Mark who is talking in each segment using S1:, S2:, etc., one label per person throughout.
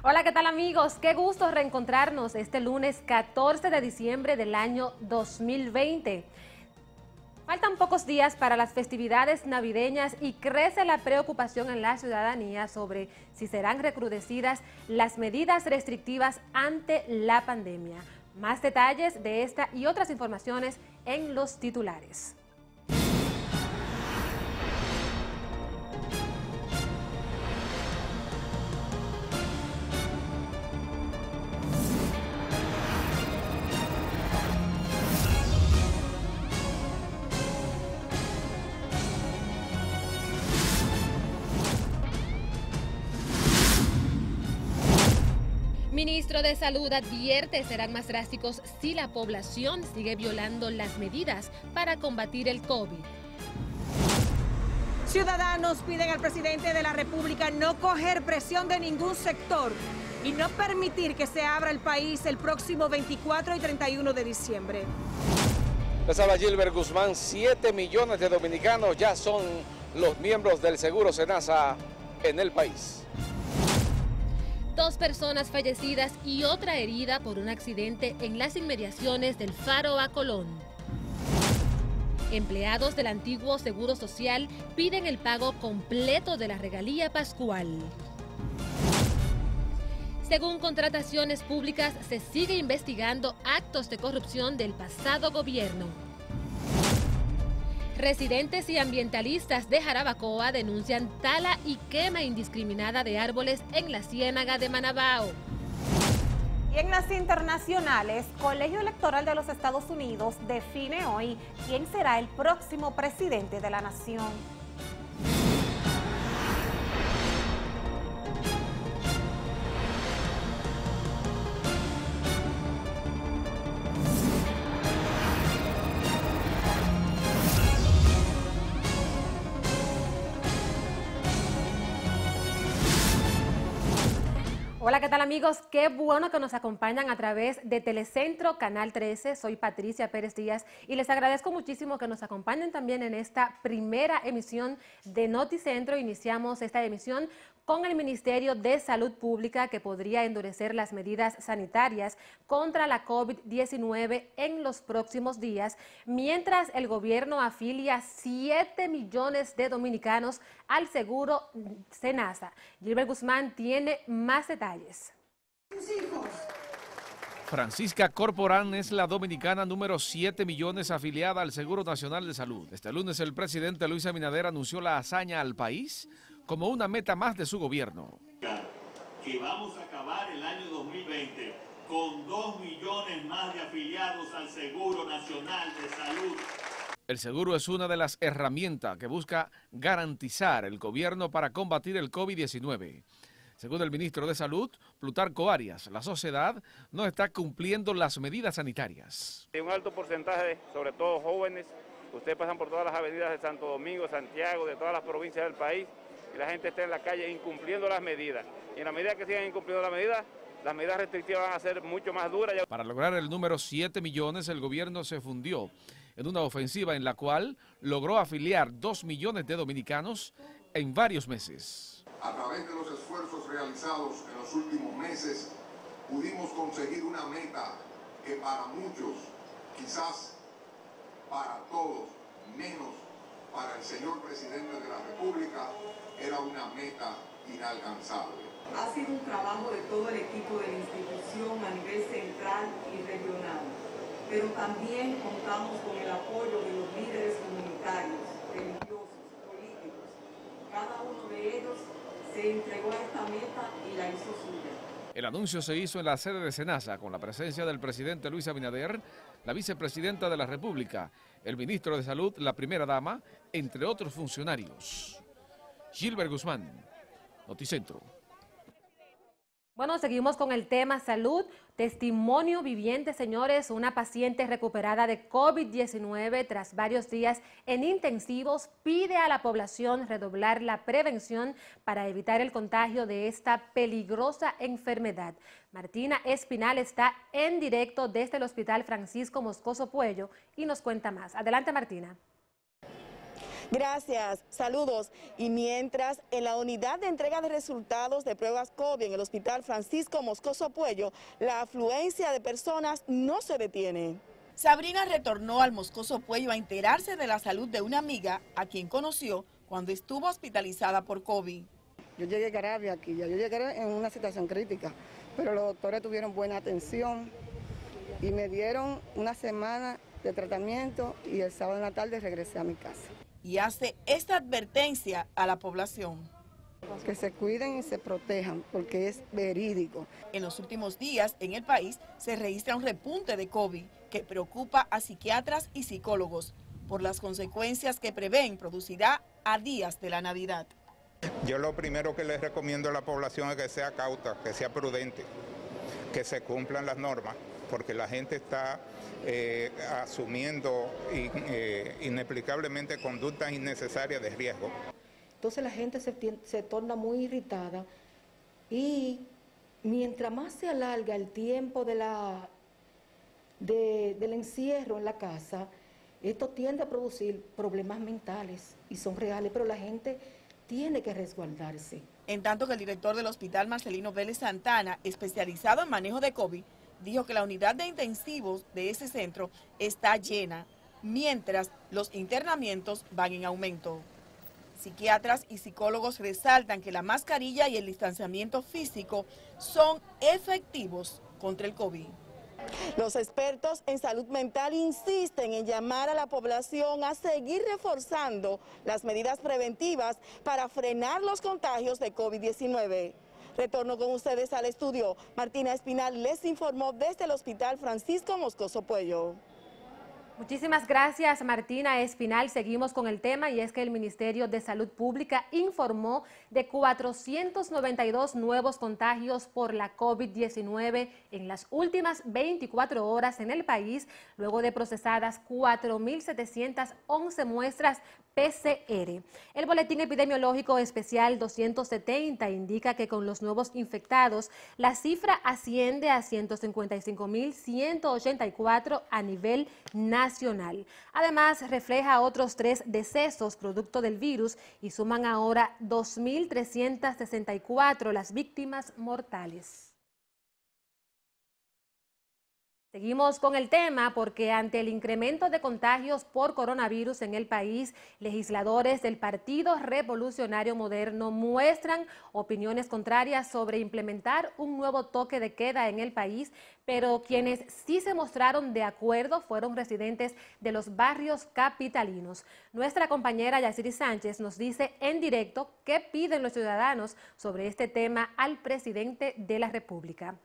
S1: Hola, ¿qué tal amigos? Qué gusto reencontrarnos este lunes 14 de diciembre del año 2020. Faltan pocos días para las festividades navideñas y crece la preocupación en la ciudadanía sobre si serán recrudecidas las medidas restrictivas ante la pandemia. Más detalles de esta y otras informaciones en los titulares. Ministro de Salud advierte serán más drásticos si la población sigue violando las medidas para combatir el COVID.
S2: Ciudadanos piden al presidente de la República no coger presión de ningún sector y no permitir que se abra el país el próximo 24 y 31 de diciembre.
S3: Les habla Gilbert Guzmán. 7 millones de dominicanos ya son los miembros del Seguro Senasa en el país.
S1: 2 personas fallecidas y otra herida por un accidente en las inmediaciones del Faro a Colón. Empleados del antiguo Seguro Social piden el pago completo de la regalía pascual. Según contrataciones públicas, se sigue investigando actos de corrupción del pasado gobierno. Residentes y ambientalistas de Jarabacoa denuncian tala y quema indiscriminada de árboles en la ciénaga de Manabao.
S4: Y en las internacionales, Colegio Electoral de los Estados Unidos define hoy quién será el próximo presidente de la nación.
S1: Hola, ¿qué tal amigos? Qué bueno que nos acompañan a través de Telecentro Canal 13. Soy Patricia Pérez Díaz y les agradezco muchísimo que nos acompañen también en esta primera emisión de Noticentro. Iniciamos esta emisión con el Ministerio de Salud Pública, que podría endurecer las medidas sanitarias contra la COVID-19 en los próximos días, mientras el gobierno afilia 7 millones de dominicanos al Seguro Senasa. Gilbert Guzmán tiene más detalles.
S5: Francisca Corporán es la dominicana número 7 millones afiliada al Seguro Nacional de Salud. Este lunes el presidente Luis Abinader anunció la hazaña al país como una meta más de su gobierno.
S6: Que vamos a acabar el año 2020 con 2 millones más de afiliados al Seguro Nacional de Salud.
S5: El seguro es una de las herramientas que busca garantizar el gobierno para combatir el COVID-19. Según el ministro de Salud, Plutarco Arias, la sociedad no está cumpliendo las medidas sanitarias.
S7: Hay un alto porcentaje, sobre todo jóvenes, ustedes pasan por todas las avenidas de Santo Domingo, Santiago, de todas las provincias del país, y la gente está en la calle incumpliendo las medidas. Y en la medida que sigan incumpliendo las medidas restrictivas van a ser mucho más duras.
S5: Para lograr el número 7 millones, el gobierno se fundió en una ofensiva en la cual logró afiliar 2 millones de dominicanos en varios meses.
S8: A través de los esfuerzos realizados en los últimos meses, pudimos conseguir una meta que para muchos, quizás para todos, menos para el señor presidente de la República, era una meta inalcanzable.
S9: Ha sido un trabajo de todo el equipo de la institución a nivel central y regional, pero también contamos con el apoyo de los líderes comunitarios, religiosos, políticos. Cada uno de ellos se entregó a esta meta y la hizo suya.
S5: El anuncio se hizo en la sede de Senasa con la presencia del presidente Luis Abinader, la vicepresidenta de la República, el ministro de Salud, la primera dama, entre otros funcionarios. Gilbert Guzmán, Noticentro.
S1: Bueno, seguimos con el tema salud. Testimonio viviente, señores. Una paciente recuperada de COVID-19 tras varios días en intensivos pide a la población redoblar la prevención para evitar el contagio de esta peligrosa enfermedad. Martina Espinal está en directo desde el Hospital Francisco Moscoso Puello y nos cuenta más. Adelante, Martina.
S10: Gracias, saludos. Y mientras en la unidad de entrega de resultados de pruebas COVID en el Hospital Francisco Moscoso Puello, la afluencia de personas no se detiene. Sabrina retornó al Moscoso Puello a enterarse de la salud de una amiga a quien conoció cuando estuvo hospitalizada por COVID.
S11: Yo llegué grave aquí, yo llegué en una situación crítica, pero los doctores tuvieron buena atención y me dieron una semana de tratamiento y el sábado en la tarde regresé a mi casa.
S10: Y hace esta advertencia a la población.
S11: Que se cuiden y se protejan, porque es verídico.
S10: En los últimos días, en el país, se registra un repunte de COVID que preocupa a psiquiatras y psicólogos por las consecuencias que prevén producirá a días de la Navidad.
S12: Yo lo primero que les recomiendo a la población es que sea cauta, que sea prudente, que se cumplan las normas, porque la gente está asumiendo inexplicablemente conductas innecesarias de riesgo.
S13: Entonces la gente se torna muy irritada y mientras más se alarga el tiempo del encierro en la casa, esto tiende a producir problemas mentales y son reales, pero la gente tiene que resguardarse.
S10: En tanto que el director del Hospital Marcelino Vélez Santana, especializado en manejo de COVID, dijo que la unidad de intensivos de ese centro está llena, mientras los internamientos van en aumento. Psiquiatras y psicólogos resaltan que la mascarilla y el distanciamiento físico son efectivos contra el COVID. Los expertos en salud mental insisten en llamar a la población a seguir reforzando las medidas preventivas para frenar los contagios de COVID-19. Retorno con ustedes al estudio. Martina Espinal les informó desde el Hospital Francisco Moscoso Puello.
S1: Muchísimas gracias, Martina Espinal. Seguimos con el tema y es que el Ministerio de Salud Pública informó de 492 nuevos contagios por la COVID-19 en las últimas 24 horas en el país, luego de procesadas 4.711 muestras PCR. El Boletín Epidemiológico Especial 270 indica que con los nuevos infectados, la cifra asciende a 155.184 a nivel nacional. Además, refleja otros 3 decesos producto del virus y suman ahora 2.364 las víctimas mortales. Seguimos con el tema porque ante el incremento de contagios por coronavirus en el país, legisladores del Partido Revolucionario Moderno muestran opiniones contrarias sobre implementar un nuevo toque de queda en el país, pero quienes sí se mostraron de acuerdo fueron residentes de los barrios capitalinos. Nuestra compañera Yaciri Sánchez nos dice en directo qué piden los ciudadanos sobre este tema al presidente de la República.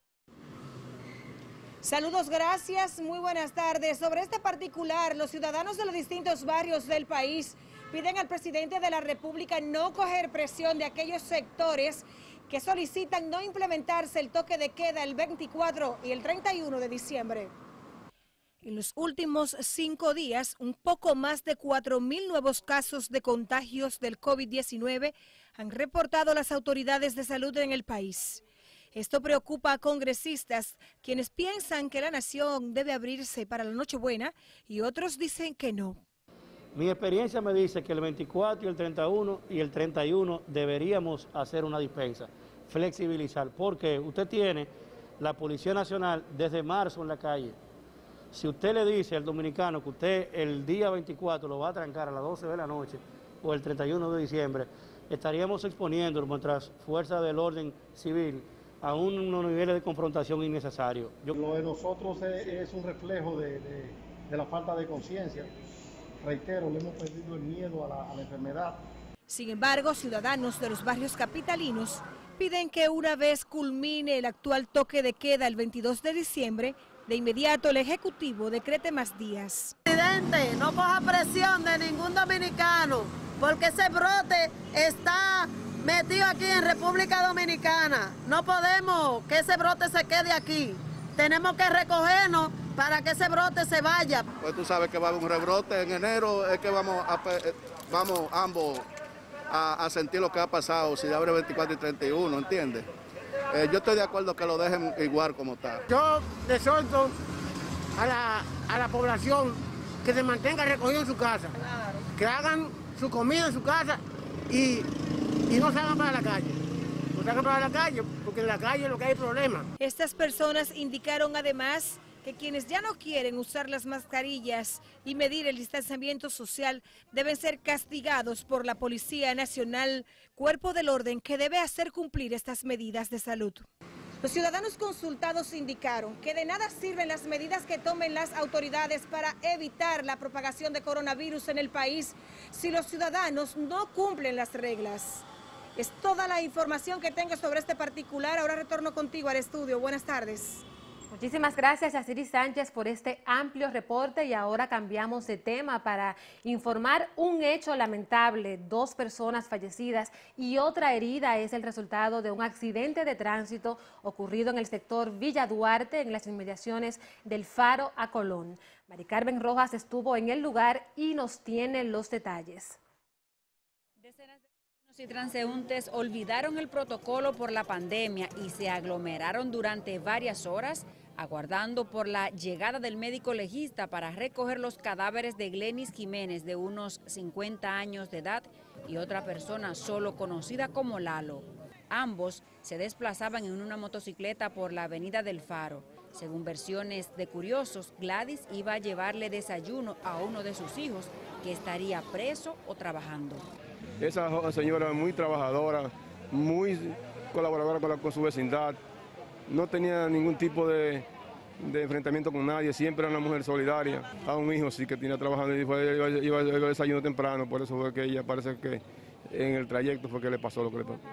S2: Saludos, gracias, muy buenas tardes. Sobre este particular, los ciudadanos de los distintos barrios del país piden al presidente de la República no coger presión de aquellos sectores que solicitan no implementarse el toque de queda el 24 y el 31 de diciembre. En los últimos 5 días, un poco más de 4.000 nuevos casos de contagios del COVID-19 han reportado las autoridades de salud en el país. Esto preocupa a congresistas, quienes piensan que la nación debe abrirse para la Nochebuena y otros dicen que no.
S14: Mi experiencia me dice que el 24 y el 31 deberíamos hacer una dispensa, flexibilizar, porque usted tiene la Policía Nacional desde marzo en la calle. Si usted le dice al dominicano que usted el día 24 lo va a trancar a las 12 de la noche o el 31 de diciembre, estaríamos exponiendo nuestras fuerzas del orden civil a unos niveles de confrontación innecesarios.
S15: Lo de nosotros es un reflejo de la falta de conciencia. Reitero, le hemos perdido el miedo a la enfermedad.
S2: Sin embargo, ciudadanos de los barrios capitalinos piden que una vez culmine el actual toque de queda el 22 de diciembre, de inmediato el Ejecutivo decrete más días.
S16: Presidente, no coja presión de ningún dominicano, porque ese brote está metido aquí en República Dominicana. No podemos que ese brote se quede aquí. Tenemos que recogernos para que ese brote se vaya.
S17: Pues tú sabes que va a haber un rebrote en enero, es que vamos ambos a sentir lo que ha pasado, si abre 24 y 31, ¿entiendes? Yo estoy de acuerdo que lo dejen igual como está.
S18: Yo exhorto a la población que se mantenga recogido en su casa.
S16: Claro.
S18: que hagan su comida en su casa y no salgan para la calle. No salgan para la calle, porque en la calle es lo que hay problemas.
S2: Estas personas indicaron además que quienes ya no quieren usar las mascarillas y medir el distanciamiento social deben ser castigados por la Policía Nacional, cuerpo del orden que debe hacer cumplir estas medidas de salud. Los ciudadanos consultados indicaron que de nada sirven las medidas que tomen las autoridades para evitar la propagación de coronavirus en el país si los ciudadanos no cumplen las reglas. Es toda la información que tengo sobre este particular. Ahora retorno contigo al estudio. Buenas tardes.
S1: Muchísimas gracias a Siri Sánchez por este amplio reporte y ahora cambiamos de tema para informar un hecho lamentable. 2 personas fallecidas y otra herida es el resultado de un accidente de tránsito ocurrido en el sector Villa Duarte, en las inmediaciones del Faro a Colón. Mari Carmen Rojas estuvo en el lugar y nos tiene los detalles.
S19: Decenas de vecinos y transeúntes olvidaron el protocolo por la pandemia y se aglomeraron durante varias horas aguardando por la llegada del médico legista para recoger los cadáveres de Glenis Jiménez, de unos 50 años de edad, y otra persona solo conocida como Lalo. Ambos se desplazaban en una motocicleta por la avenida del Faro. Según versiones de curiosos, Gladys iba a llevarle desayuno a uno de sus hijos, que estaría preso o trabajando.
S20: Esa señora muy trabajadora, muy colaboradora con su vecindad. No tenía ningún tipo de enfrentamiento con nadie, siempre era una mujer solidaria. A un hijo sí que tenía trabajando y iba a desayuno temprano, por eso fue que ella parece que en el trayecto fue que le pasó lo que le pasó.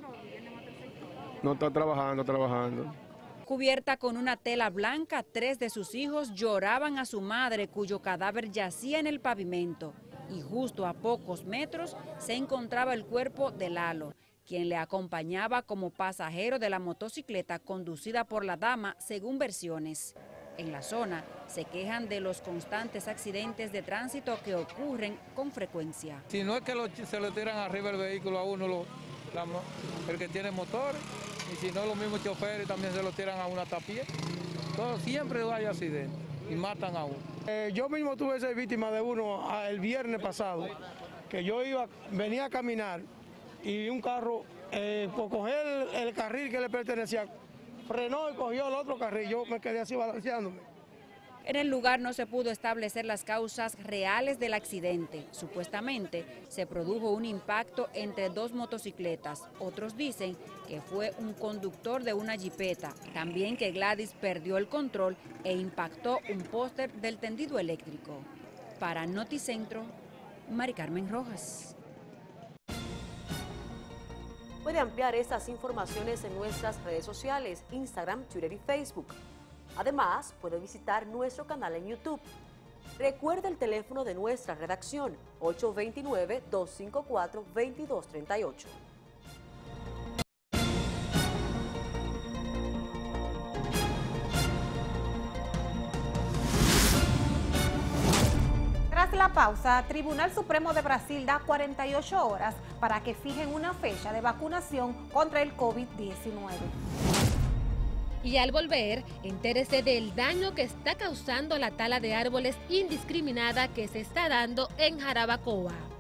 S20: No está trabajando.
S19: Cubierta con una tela blanca, 3 de sus hijos lloraban a su madre, cuyo cadáver yacía en el pavimento. Y justo a pocos metros se encontraba el cuerpo de Lalo, quien le acompañaba como pasajero de la motocicleta conducida por la dama, según versiones. En la zona se quejan de los constantes accidentes de tránsito que ocurren con frecuencia.
S21: Si no es que se le tiran arriba el vehículo a uno, el que tiene motor, y si no los mismos choferes también se lo tiran a una tapia. Siempre hay accidentes y matan a uno.
S15: Yo mismo tuve esa víctima de uno el viernes pasado, que yo venía a caminar y un carro, por coger el carril que le pertenecía, frenó y cogió el otro carril. Yo me quedé así balanceándome.
S19: En el lugar no se pudo establecer las causas reales del accidente. Supuestamente se produjo un impacto entre 2 motocicletas. Otros dicen que fue un conductor de una jipeta. También que Gladys perdió el control e impactó un póster del tendido eléctrico. Para Noticentro, Mari Carmen Rojas.
S22: Puede ampliar estas informaciones en nuestras redes sociales, Instagram, Twitter y Facebook. Además, puede visitar nuestro canal en YouTube. Recuerde el teléfono de nuestra redacción, 829-254-2238.
S4: Tras la pausa, Tribunal Supremo de Brasil da 48 horas para que fijen una fecha de vacunación contra el COVID-19.
S1: Y al volver, entérese del daño que está causando la tala de árboles indiscriminada que se está dando en Jarabacoa.